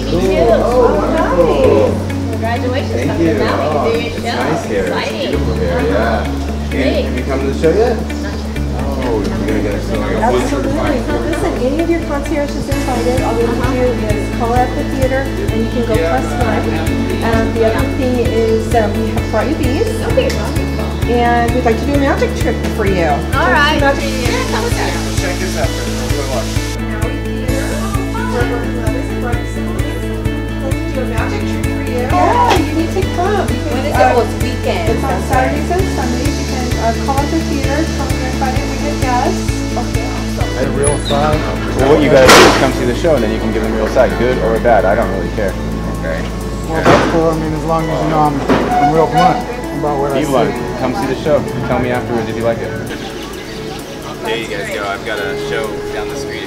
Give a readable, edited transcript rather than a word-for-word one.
Cool. you. Oh, wonderful. Congratulations. Thank Come you. to Maui Oh, to do your it's show. nice here. It's Exciting. beautiful here, yeah. Great. Have you come to the show yet? Oh, you're gonna get us like a Absolutely. Listen, any of your concierge is invited. All you have to do is call out the theater and you can go plus one. The other thing is we have brought you these. Okay, wonderful. And we'd like to do a magic trick for you. All right. Magic Yeah, come with us. Check this out, friends. Good luck. Maui Theater. We're working on this bright city. Let's do a magic trick for you. Yeah, you need to come. You can, When is it? Oh, it's weekend. It's on Saturdays and Sundays. You can call out the theater, come and invite in with your guests. Okay, awesome. A real side. Well, what you gotta do is come see the show, and then you can give them real side, good or bad. I don't really care. Okay. Well, that's cool. I mean, as long as you know I'm real blunt about what I Be see. blunt. Come see the show. Tell me afterwards if you like it. There you guys go. I've got a show down the street.